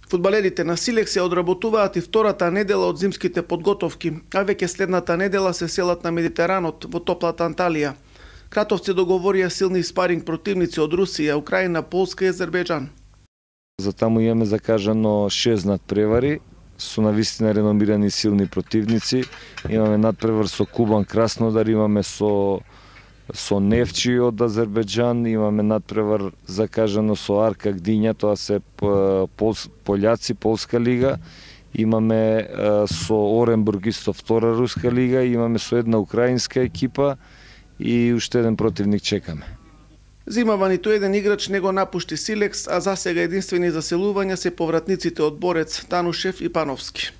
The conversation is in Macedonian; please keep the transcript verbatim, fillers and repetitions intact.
Фудбалерите на Силекс ја одработуваат и втората недела од зимските подготовки, а веќе следната недела се селат на Медитеранот во топлата Анталија. Кратовци договорија силни спаринг противници од Русија, Украина, Полска и Азербејџан. За таму имаме закажано шест надпревари со навистина реномирани силни противници. Имаме надпревар со Кубан Краснодар, имаме со со Нефчи од Азербејџан, имаме надпревар закажано со Арка Гдиња, тоа се пол, пољаци, Полска лига. Имаме со Оренбург исто втора руска лига, имаме со една украинска екипа и уште еден противник чекаме. Зимава ниту еден играч не го напушти Силекс, а засега единствени заселувања се повратниците од Борец, Танушев и Пановски.